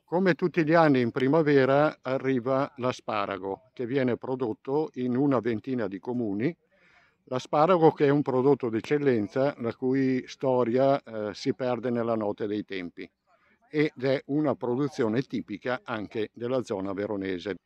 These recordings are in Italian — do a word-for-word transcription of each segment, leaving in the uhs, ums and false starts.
Come tutti gli anni in primavera arriva l'asparago che viene prodotto in una ventina di comuni. L'asparago che è un prodotto d'eccellenza la cui storia eh, si perde nella notte dei tempi ed è una produzione tipica anche della zona veronese.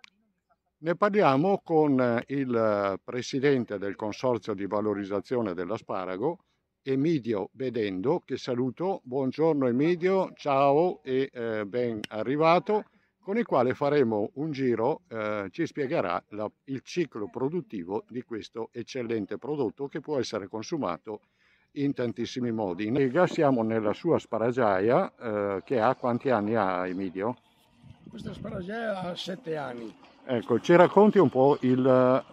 Ne parliamo con il presidente del Consorzio di Valorizzazione dell'Asparago, Emidio Bedendo, che saluto. Buongiorno Emidio, ciao e eh, ben arrivato, con il quale faremo un giro, eh, ci spiegherà la, il ciclo produttivo di questo eccellente prodotto che può essere consumato in tantissimi modi. Noi siamo nella sua sparagiaia, eh, che ha quanti anni ha Emidio? Questa sparagiaia ha sette anni. Ecco, ci racconti un po' il,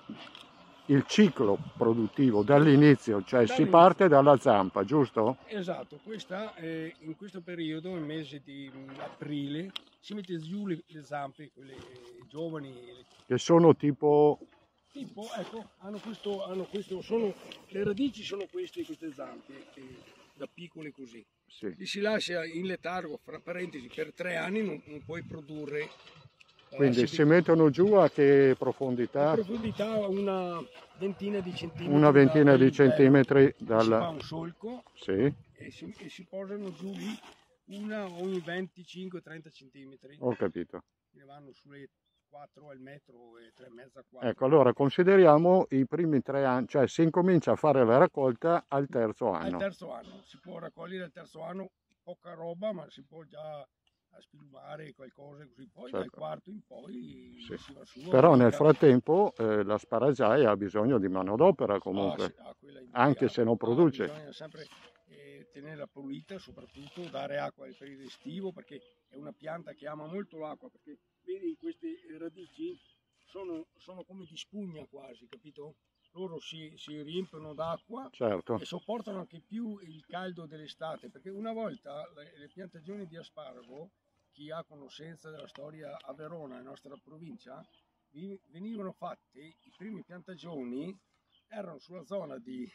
il ciclo produttivo dall'inizio, cioè si parte dalla zampa, giusto? Esatto, questa, eh, in questo periodo, nel mese di aprile, si mette giù le, le zampe, quelle giovani. Che sono tipo... Tipo, ecco, hanno questo, hanno questo, sono, le radici sono queste, queste zampe, che, da piccole così. Sì. Li si lascia in letargo, fra parentesi, per tre anni non, non puoi produrre. Quindi eh, si mettono giù a che profondità? A profondità una ventina di centimetri. Una ventina da, di centimetri dal... Si fa un solco, sì. e, si, e si posano giù lì una ogni venticinque trenta centimetri. Ho capito. Ne vanno sulle quattro al metro e tre e mezza, quattro. Ecco, allora consideriamo i primi tre anni, cioè si incomincia a fare la raccolta al terzo anno. Al terzo anno, si può raccogliere al terzo anno poca roba, ma si può già spilumare qualcosa così, poi certo. Dal quarto in poi sì. Si va su. Però nel frattempo eh, la sparagiaia ha bisogno di manodopera comunque, ah, sì, ah, anche se non produce. Ah, bisogna sempre eh, tenerla pulita, soprattutto dare acqua nel periodo estivo, perché è una pianta che ama molto l'acqua, perché vedi queste radici sono, sono come di spugna quasi, capito? Loro si, si riempiono d'acqua, certo. E sopportano anche più il caldo dell'estate, perché una volta le, le piantagioni di asparago, chi ha conoscenza della storia a Verona, nella nostra provincia, venivano fatte, i primi piantagioni erano sulla zona di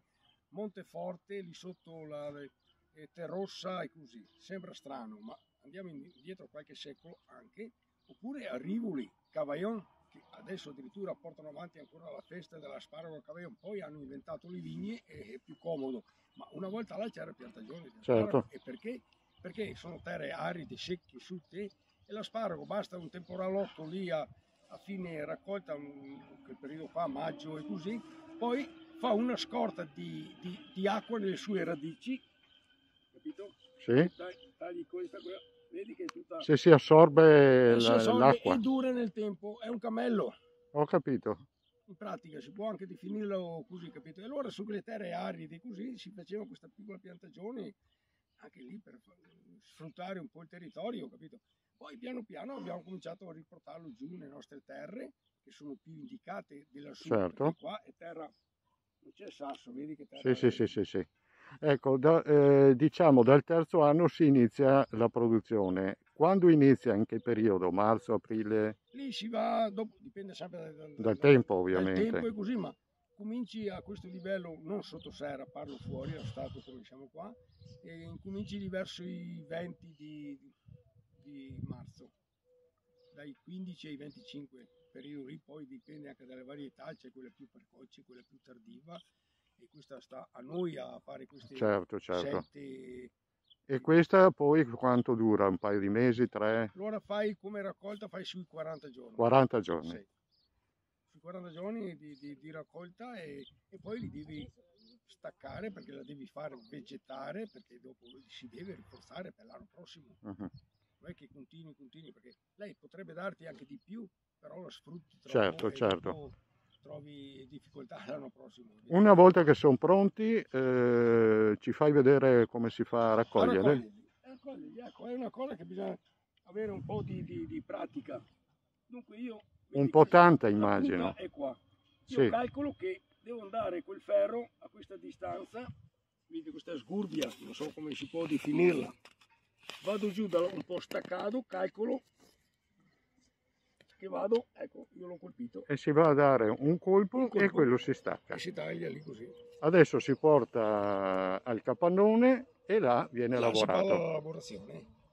Monteforte, lì sotto la Terrossa e così. Sembra strano, ma andiamo indietro qualche secolo anche, oppure a Rivoli, Cavaillon, che adesso addirittura portano avanti ancora la festa dell'asparago a Cavaillon, poi hanno inventato le vigne e è più comodo, ma una volta là c'era piantagione di asparago. Certo. E perché? Perché sono terre aride, secche, asciutte, e l'asparago basta un temporalotto lì a, a fine raccolta, quel periodo qua, maggio e così, poi fa una scorta di, di, di acqua nelle sue radici, capito? Sì. Tagli questa, quella, vedi che è tutta... Se si assorbe l'acqua. E dura nel tempo, è un cammello. Ho capito. In pratica si può anche definirlo così, capito? E allora su quelle terre aride così si faceva questa piccola piantagione, anche lì per sfruttare un po' il territorio, capito? Poi piano piano abbiamo cominciato a riportarlo giù nelle nostre terre, che sono più indicate della sud, certo. Perché qua è terra, non c'è sasso, vedi che terra... Sì, sì, sì, sì, sì. Ecco, da, eh, diciamo dal terzo anno si inizia la produzione. Quando inizia? In che periodo? Marzo, aprile? Lì si va, dopo, dipende sempre dal, dal, dal tempo ovviamente. Dal tempo e così, ma cominci a questo livello, non sotto serra, parlo fuori, allo stato come siamo qua, e incominci verso i venti di, di marzo, dai quindici ai venticinque, periodo lì, poi dipende anche dalle varietà, c'è quella più precoce, quella più tardiva, e questa sta a noi a fare queste certo, certo. scelte. E questa poi quanto dura? Un paio di mesi, tre? Allora fai come raccolta, fai sui quaranta giorni. quaranta giorni. Sì. Sui quaranta giorni di, di, di raccolta e, e poi li devi staccare perché la devi fare vegetare, perché dopo si deve rinforzare per l'anno prossimo. Uh-huh. Non è che continui, continui, perché lei potrebbe darti anche di più, però la sfrutti troppo. Certo, certo. Trovi difficoltà l'anno prossimo. Una volta che sono pronti, eh, ci fai vedere come si fa a raccoglierli? A raccoglierli. Raccoglierli, ecco, è una cosa che bisogna avere un po' di, di, di pratica. Dunque io... Un po' tanta immagino. È qua. Io sì. Calcolo che devo andare quel ferro a questa distanza, vedi questa sgurbia, non so come si può definirla. Vado giù da un po' staccato, calcolo che vado, ecco, io l'ho colpito. E si va a dare un colpo, un colpo e quello si stacca. E si taglia lì così. Adesso si porta al capannone e là viene là lavorato. Si parla della lavorazione.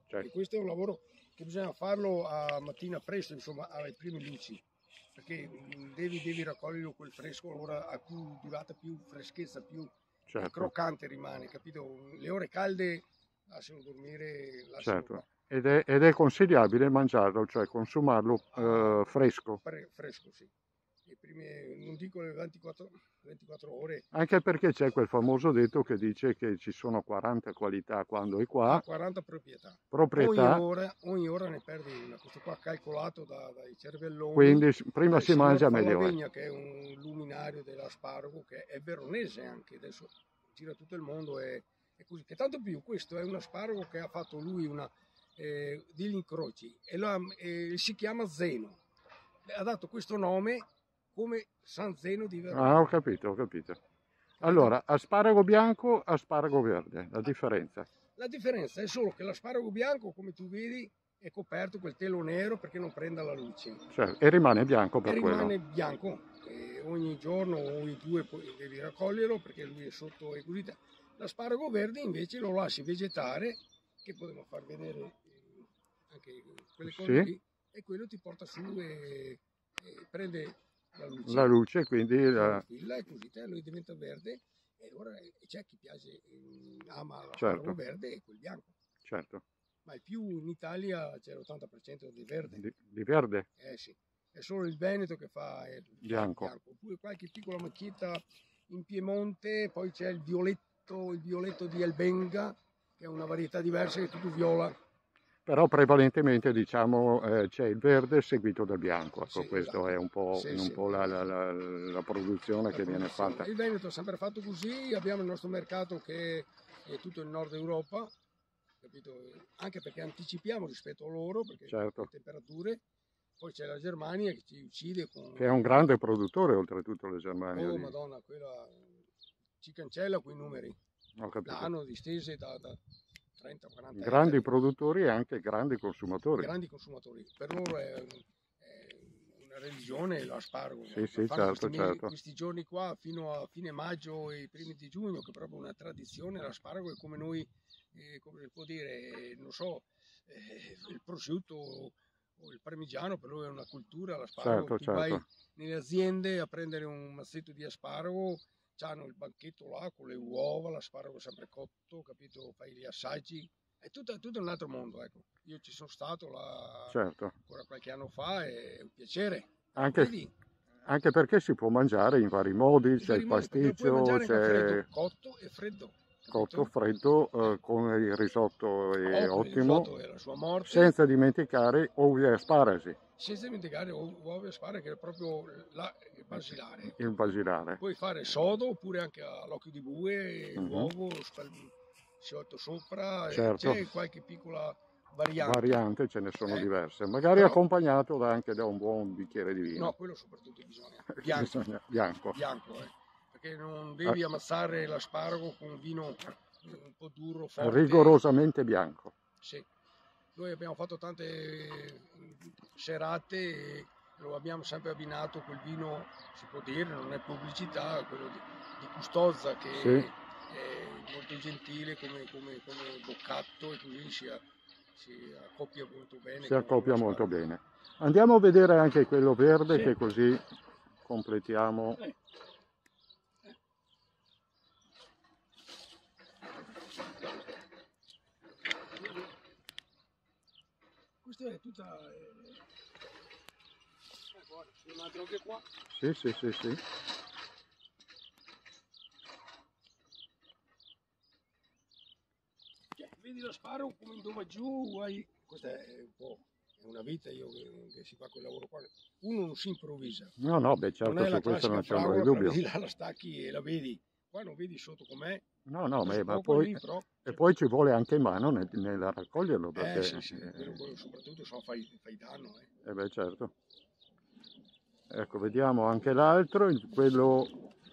Certo. E questo è un lavoro che bisogna farlo a mattina presto, insomma, alle prime luci, perché mh, devi, devi raccoglierlo quel fresco, allora ha più durata, più freschezza, più Certo, croccante rimane, capito? Le ore calde lasciano dormire, lasciano qua. certo. Ed è, ed è consigliabile mangiarlo, cioè consumarlo Ah, eh, fresco, fre- fresco, sì. Le prime, non dico le ventiquattro, ventiquattro ore, anche perché c'è quel famoso detto che dice che ci sono quaranta qualità quando è ha qua, quaranta proprietà. Ogni proprietà, ora, ogni ora ne perdi una. Questo qua calcolato da- dai cervelloni, quindi s- prima dal si signor mangia meglio è. Fallavegna, che è un luminario dell'asparago, che è veronese anche, adesso gira tutto il mondo, è, è così. Che tanto più, questo è un asparago che ha fatto lui una, eh, degli incroci, e lo ha- eh, si chiama Zeno. Ha dato questo nome come San Zeno di Ah, Verona. ho capito, ho capito. Capito? Allora, asparago bianco, asparago verde, la differenza. La differenza è solo che l'asparago bianco, come tu vedi, è coperto quel telo nero perché non prenda la luce Cioè, e rimane bianco e per quello. rimane bianco. E ogni giorno o ogni due poi devi raccoglierlo perché lui è sotto e così. L'asparago verde invece lo lasci vegetare, che potremmo far vedere eh, anche quelle cose Sì, lì, e quello ti porta su e, e prende la la luce, luce, quindi la... clorofilla e così, te, lui diventa verde. E ora eh, c'è chi piace, eh, ama l'asparago certo, verde e quel bianco. certo. Ma il più in Italia c'è l'ottanta per cento di verde. Di, di verde, Eh sì, è solo il Veneto che fa il, fa il bianco. bianco. Oppure qualche piccola macchietta in Piemonte, poi c'è il violetto, il violetto di Albenga, che è una varietà diversa, che è tutto viola. Però prevalentemente diciamo eh, c'è il verde seguito dal bianco, ecco, Sì, questo esatto. è un po', Sì, un sì, po' la, la- eh, la- la produzione la che viene produzione. fatta. Il Veneto è sempre fatto così, abbiamo il nostro mercato che è tutto il nord Europa, capito? Anche perché anticipiamo rispetto a loro, perché le Certo, temperature. Poi c'è la Germania che ci uccide che è un con... grande produttore oltretutto la Germania Oh di... Madonna, quella ci cancella quei numeri. Ho capito. L'hanno distese da, da trenta quaranta Grandi ettari. produttori e anche grandi I consumatori. grandi consumatori. Per loro è, è una religione l'aspargo. Sì, Ma sì, fanno questi, certo, mesi- certo. questi giorni qua fino a fine maggio e i primi di giugno, che è proprio una tradizione. L'aspargo è come noi, eh, come si può dire, non so, eh, il prosciutto o il parmigiano, per loro è una cultura. L'aspargo, Certo, tu vai certo. nelle aziende a prendere un mazzetto di aspargo, hanno il banchetto là con le uova, l'asparago sempre cotto, capito? Fai gli assaggi, è tutto, è tutto un altro mondo, ecco. Io ci sono stato là Certo. ancora qualche anno fa e è un piacere. Anche, Vedi, anche perché si può mangiare in vari modi, in c'è il vari modi, perché lo puoi pasticcio, mangiare anche freddo, c'è cotto e freddo, cotto, capito? freddo, Eh. eh, con il risotto è Oh, con il ottimo, risotto è la sua morte, senza dimenticare uova e asparagi, senza dimenticare u- uova e spare che è proprio la, il basilare. il basilare. Puoi fare sodo oppure anche all'occhio di bue, Mhm. l'uovo spal- sciolto sopra, e Certo, c'è qualche piccola variante, variante ce ne sono eh? diverse, magari Però accompagnato da- anche da un buon bicchiere di no, vino. quello soprattutto bisogna, bianco, Bisogna, bianco. bianco, eh? Perché non Ah, devi ammazzare l'asparago con un vino un po' duro, forte. rigorosamente bianco. Sì. Noi abbiamo fatto tante eh, serate e lo abbiamo sempre abbinato col vino, si può dire, non è pubblicità, quello di, di Custozza, Sì, che è molto gentile come, come, come boccatto, e così si, a- si accoppia molto bene si con, con accoppia molto l'asparago. bene. Andiamo a vedere anche quello verde Sì. che così completiamo. Eh, Questa è tutta... Eh, eh, guarda, c'è un altro anche qua. Sì, sì, sì, sì. Cioè, vedi lo sparo come dove giù, hai... Questa è un po', è una vita io che, che si fa quel lavoro qua. Uno non si improvvisa, No, no, beh, non certo, è su la questo non classica c'è ombra di fragola che la dubbio. vedi là, la stacchi e la vedi. Qua non vedi sotto com'è, No, no, costa beh, ma poco poi, lì, però... e Cioè, poi ci vuole anche mano nel, nel raccoglierlo, eh perché, sì, sì, quello, eh, quello soprattutto se no fai, fai danno. Eh. eh beh, certo. Ecco, vediamo anche l'altro, il- quello,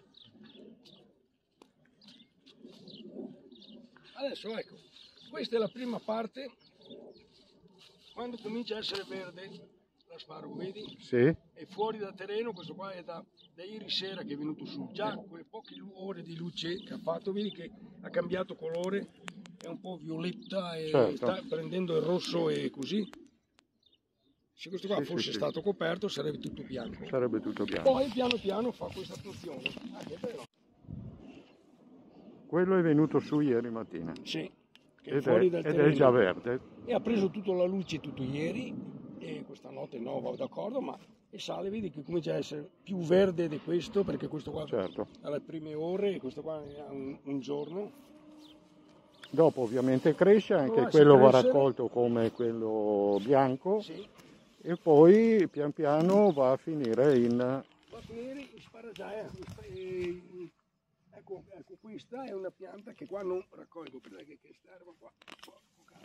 Adesso ecco, questa è la prima parte, quando comincia a essere verde l'asparago, vedi? sì, È fuori da terreno, questo qua è da, da ieri sera che è venuto su, già quelle poche lu- ore di luce che ha fatto, vedi che ha cambiato colore, è un po' violetta e certo. sta prendendo il rosso e così. Se questo qua Sì, fosse sì, sì. stato coperto sarebbe tutto bianco. Sarebbe tutto bianco. Poi piano piano fa questa funzione. Ah, che bello. Quello è venuto su ieri mattina. Sì, che è Ed fuori è, dal ed terreno. è già verde. E ha preso tutta la luce tutto ieri e questa notte no, va d'accordo, ma e sale, vedi che comincia a essere più verde di questo, perché questo qua Certo. alle prime ore e questo qua è un, un giorno. Dopo ovviamente cresce, anche Lascia quello va crescere. raccolto come quello bianco, Sì. e poi pian piano va a finire in... Va a finire in sparagiaia. E, ecco, ecco, questa è una pianta che qua non raccolgo, perché che sta erba qua, qua, qua.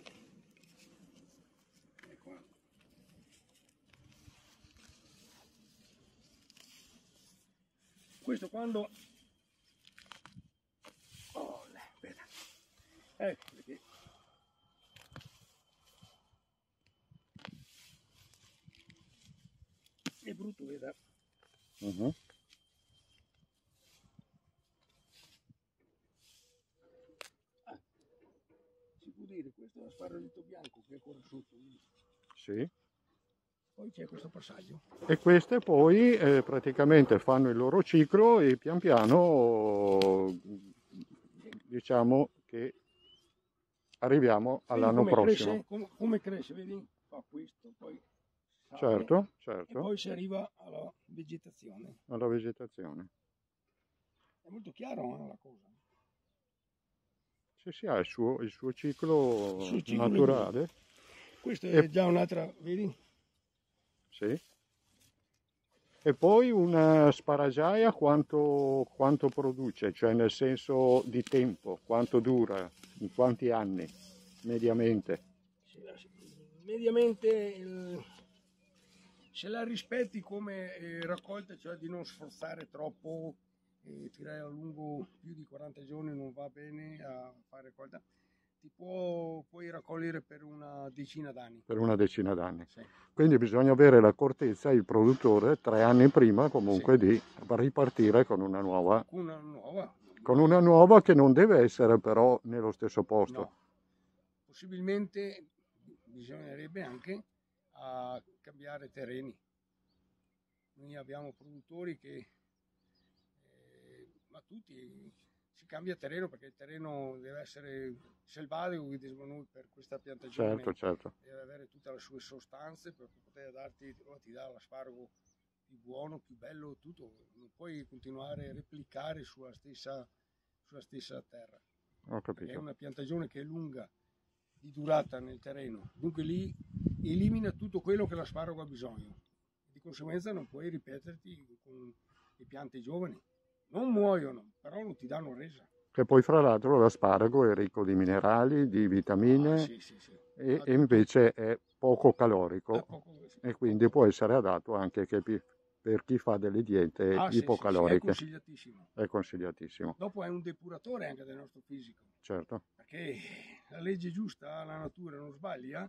E qua. Questo quando... Oh, aspetta. Ecco perché... È brutto, veda. Uh-huh. Ah, si può dire, questo è lo sparagito bianco che è ancora sotto. Sì. Poi c'è questo passaggio. E queste poi eh, praticamente fanno il loro ciclo e pian piano diciamo che arriviamo all'anno prossimo. Cresce, come, come cresce, vedi? Fa questo, poi sale, Certo, e certo, poi si arriva alla vegetazione. alla vegetazione. È molto chiaro eh, la cosa. Sì, sì, ha il suo, il suo ciclo, Il suo ciclo naturale. Questo E- è già un'altra, vedi? Sì. E poi una sparagiaia quanto, quanto produce, cioè nel senso di tempo, quanto dura, in quanti anni, mediamente. Mediamente il, se la rispetti come eh, raccolta, cioè di non sforzare troppo, eh, tirare a lungo più di quaranta giorni non va bene a fare raccolta, ti può, puoi raccogliere per una decina d'anni. Per una decina d'anni. Sì. Quindi bisogna avere l'accortezza, il produttore, tre anni prima comunque Sì. di ripartire con una nuova, Una nuova. con una nuova che non deve essere però nello stesso posto. No. Possibilmente bisognerebbe anche a cambiare terreni. Noi abbiamo produttori che, eh, ma tutti, si cambia terreno perché il terreno deve essere selvatico, diciamo noi, per questa piantagione. Certo, certo. Deve avere tutte le sue sostanze per poter darti, oh, ti dà l'asparago più buono, più bello, tutto. Non puoi continuare a replicare sulla stessa, sulla stessa terra. Ho Perché è capito. una piantagione che è lunga di durata nel terreno, dunque lì elimina tutto quello che l'asparago ha bisogno. Di conseguenza non puoi ripeterti con le piante giovani. Non muoiono, però non ti danno resa. Che poi fra l'altro l'asparago è ricco di minerali, di vitamine, Ah, sì, sì, sì. e, Ah, e invece è poco calorico, è poco, sì. e quindi può essere adatto anche che pi- per chi fa delle diete Ah, sì, sì, sì, è ipocaloriche. consigliatissimo. È consigliatissimo, Dopo è un depuratore anche del nostro fisico, certo. perché la legge giusta, la natura non sbaglia,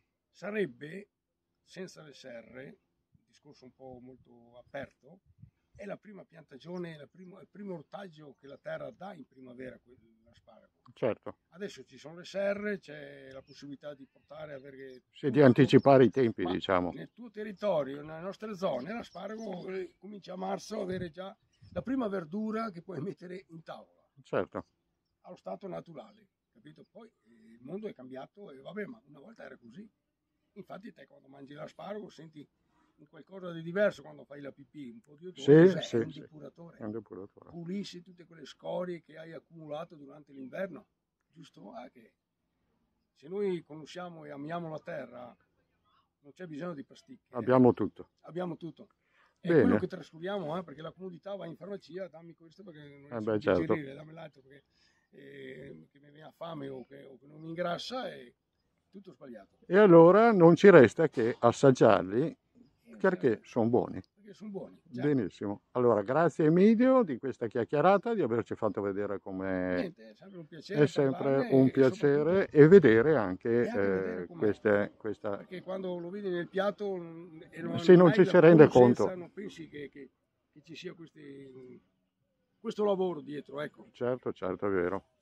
sarebbe senza le serre, un discorso un po' molto aperto, è la prima piantagione, la primo, il primo ortaggio che la terra dà in primavera, l'asparago. Certo. Adesso ci sono le serre, c'è la possibilità di portare, avere Sì, di anticipare i tempi, ma diciamo. nel tuo territorio, nelle nostre zone, l'asparago eh, comincia a marzo a avere già la prima verdura che puoi mettere in tavola, Certo. allo stato naturale, capito? Poi eh, il mondo è cambiato e vabbè, ma una volta era così. Infatti te quando mangi l'asparago senti un qualcosa di diverso quando fai la pipì, un po' di odore, Sì, cos'è? sì, È un sì. depuratore. È un depuratore. Pulisci tutte quelle scorie che hai accumulato durante l'inverno, giusto? Ah, che se noi conosciamo e amiamo la terra, non c'è bisogno di pasticche. Abbiamo eh. tutto. Abbiamo tutto. È Bene. quello che trascuriamo, eh, perché la comodità va in farmacia, dammi questo perché non riesco Eh beh, a certo. digerire, dammi l'altro perché eh, che mi viene fame o che, o che non mi ingrassa, è tutto sbagliato. E allora non ci resta che assaggiarli, Eh, perché sono buoni. Perché sono buoni. Certo. Benissimo. Allora, grazie Emidio di questa chiacchierata, di averci fatto vedere come Niente, è sempre un piacere è sempre parlarne un e- e piacere, e vedere anche, e anche vedere eh, com'è. queste, questa... Perché quando lo vedi nel piatto mm, e non, Sì, non hai ci la si rende conoscenza, conto. non pensi che, che- che ci sia questi, questo lavoro dietro, ecco. Certo, certo, è vero.